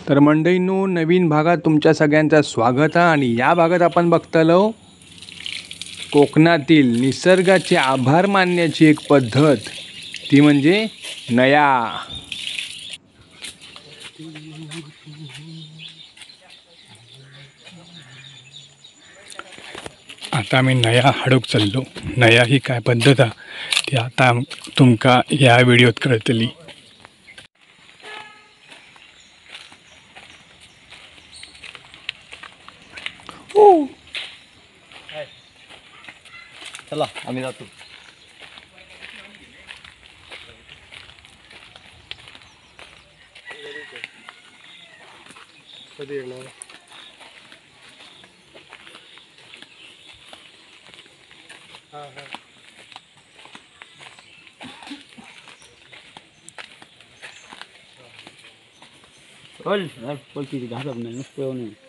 तर मंडळींनो, नवीन भागात तुमच्या सगळ्यांचं स्वागत आहे. आणि या भागात आपण बघतलो कोकणातील निसर्गाचे आभार मानण्याची एक पद्धत, ती म्हणजे नया. आता आम्ही नया हाडूक चाललो. नया ही काय पद्धत आहे ती आता तुमका या व्हिडिओत कळतली. चला आम्ही जातो. कधी येणार? पलटी घालत नाही नुसतं नाही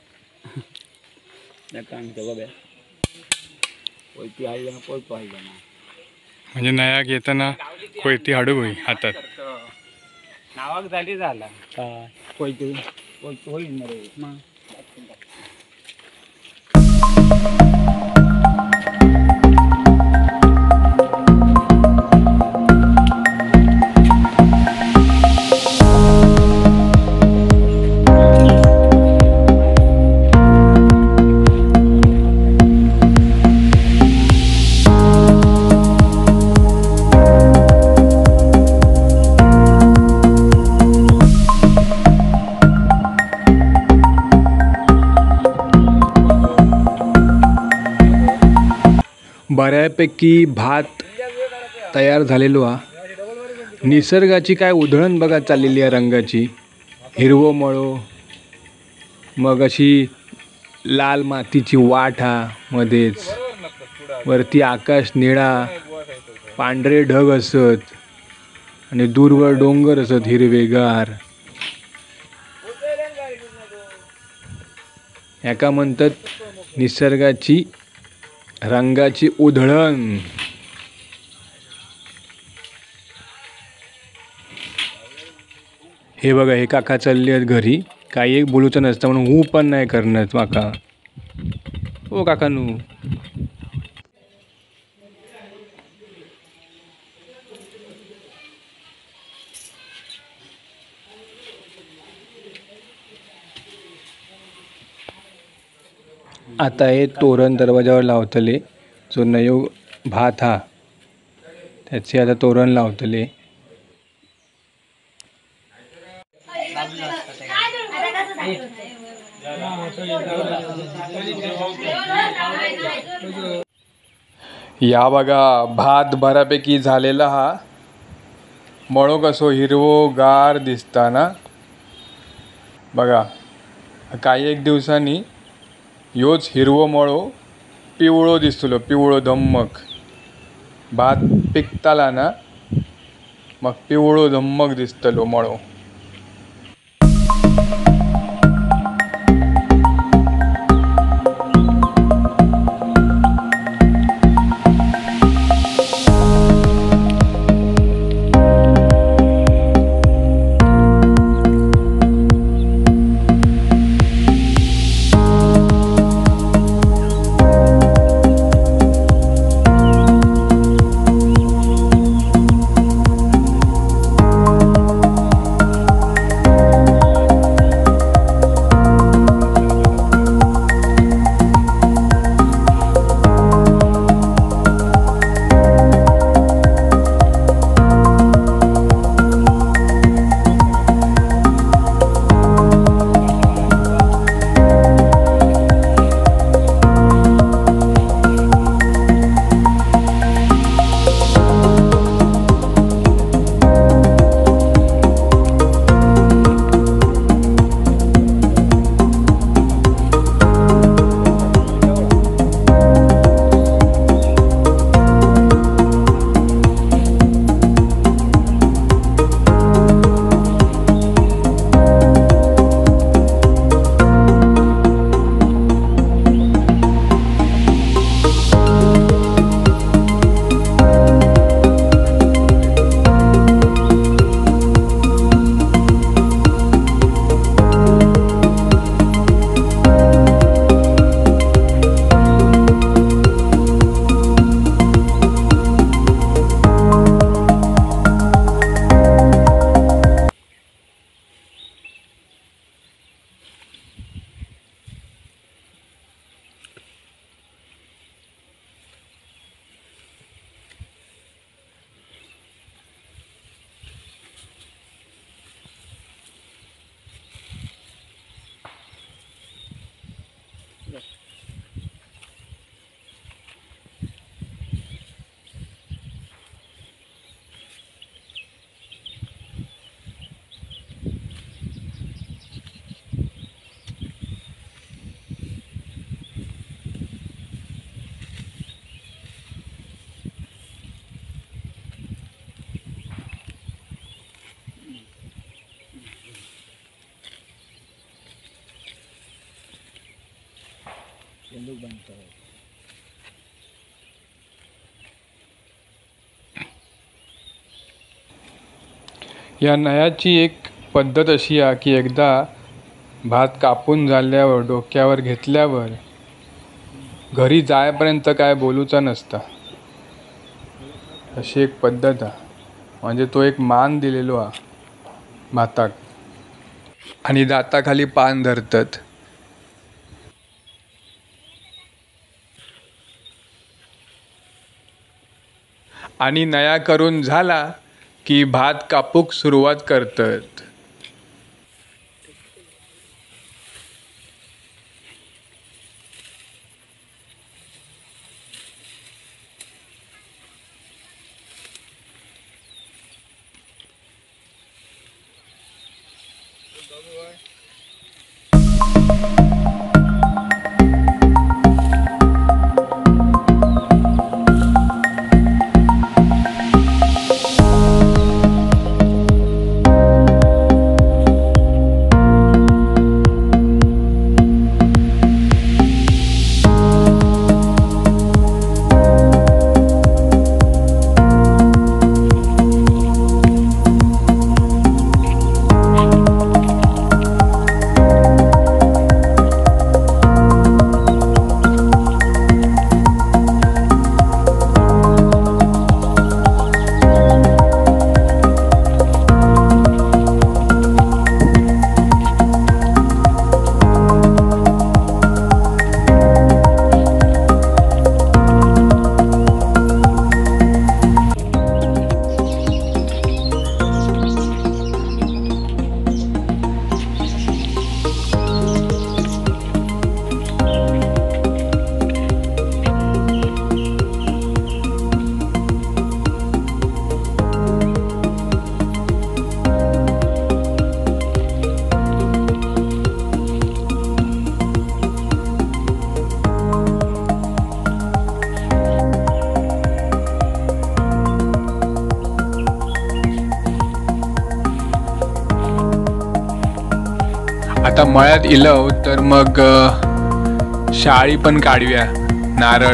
बघा. कोयती हल्ल्या पळतो हल्ल्या ना, म्हणजे नया घेताना कोयती हाडू होई हातात. नावाक झाली झाला काय कोयती कोयतो होईल ना रे मग. बऱ्यापैकी भात तयार झालेलो हा. निसर्गाची काय उधळण बघा चाललेली आहे रंगाची. हिरवं मळो, मग अशी लाल मातीची वाट हा मध्येच, वरती आकाश निळा, पांढरे ढग असत आणि दूरवर डोंगर असत हिरवेगार. याका म्हणतात निसर्गाची रंगाची उधळण. हे बघा, हे काका चालले आहेत घरी. काही एक बोलूचं नसतं म्हणून हू पण नाही करणार माका. ओ काकानू, आता हे तोरण दरवाजावर लावतले. जो नयो भात हा त्याचे आता तोरण लावतले. या बघा, भात बऱ्यापैकी झालेला हा. मळो कसो हिरवो गार दिसता ना. बघा, काही एक दिवसांनी योच हिरवो मळो पिवळो दिसतलो, पिवळो धम्मक. भात पिकताला ना मग पिवळो धम्मक दिसतलो मळो. बंदूक बंद कर. या नयाची एक पद्धत अशी आहे की एकदा भात कापून झाल्यावर डोक्यावर घेतल्यावर घरी जायपर्यंत काय बोलूचा नसता, अशी एक पद्धत आहे. म्हणजे तो एक मान दिलेलो हा भाताक. आणि दाताखाली पान धरतात. आणि नया करून झाला की भात कापूक सुरुवात करतात. आता मळ्यात इलव तर मग शाळी पण काढूया, नारळ.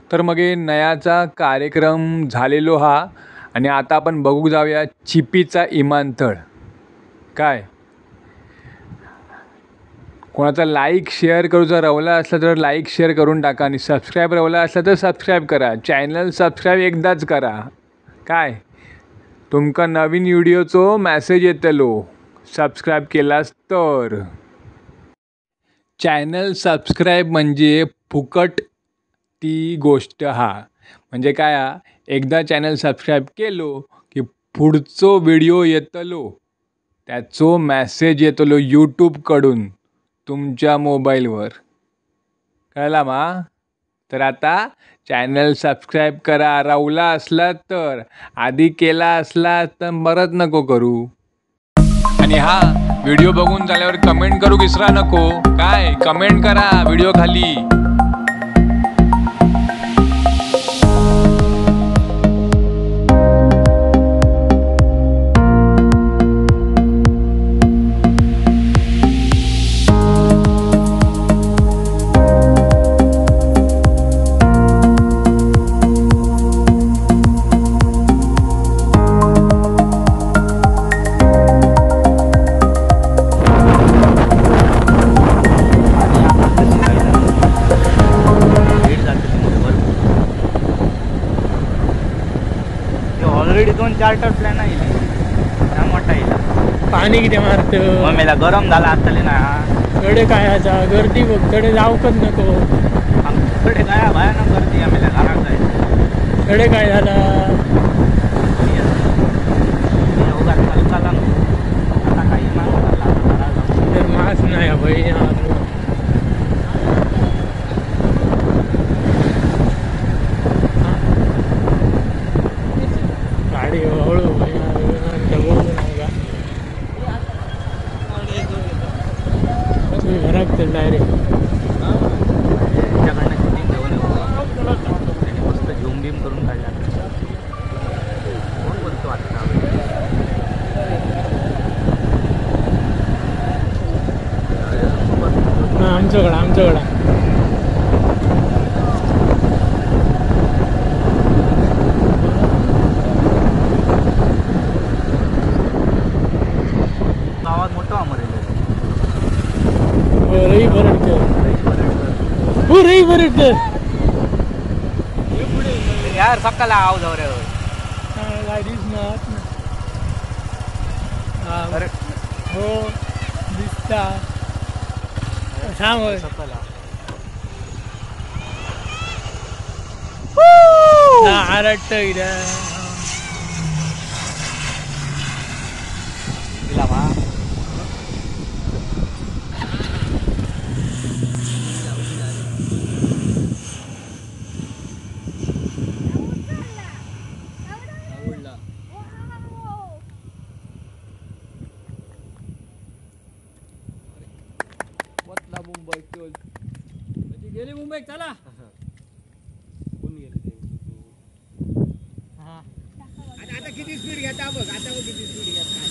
तर मग हे नयाचा कार्यक्रम झालेलो हा आणि आता आपण बघू जाऊया चिपीचा विमानतळ. काय कोणाचा लाईक शेअर करूचा रवला असला तर लाईक शेअर करून टाका आणि सबस्क्राईब रवला असला तर सबस्क्राईब करा. चॅनल सबस्क्राईब एकदाच करा. काय तुमका नवीन व्हिडिओचो मेसेज येतलो सबस्क्राईब केलास तर. चॅनल सबस्क्राईब म्हणजे फुकट ती गोष्ट हा. म्हणजे काय हा, एकदा चॅनल सबस्क्राईब केलो की पुढचो व्हिडिओ येतलो त्याचो मेसेज येतलो यूट्यूबकडून तुमच्या मोबाईलवर. कळला मा. तर आता चॅनल सबस्क्राईब करा. रावला असला तर, आधी केला असला तर परत नको करू. आणि हा व्हिडिओ बघून झाल्यावर कमेंट करू विसरा नको. काय कमेंट करा व्हिडिओ खाली. ऑलरेडी 2 चार्टर प्लॅन आहे मोठा येईल. पाणी किती मारत मग मला गरम झाला आताले ना. कडे काय आता गर्दी बघ. कडे जाऊकच नको. आमच्याकडे काय भयानक गर्दी आम्हाला घरात जायचं. कडे काय झाला आता काही तर मास नाही भाई. गाडी हळू तुम्ही घरात तर डायरेक्ट त्यांच्याकडनं शूटिंग घेऊन त्यांनी मस्त झूम बीम करून काढला. कोण बोलतो आता आमच्याकडं गावात मोठं अमरेल रई बरडकर. रई बरडकर यार सकाळला आव जाऊ रे. अरे हो दिसता सांग सकाळला आरट तिला मा मुंबई गेली मुंबई. चला कोण गेले आता किती स्पीड घेता बघ. आता किती स्पीड घेता.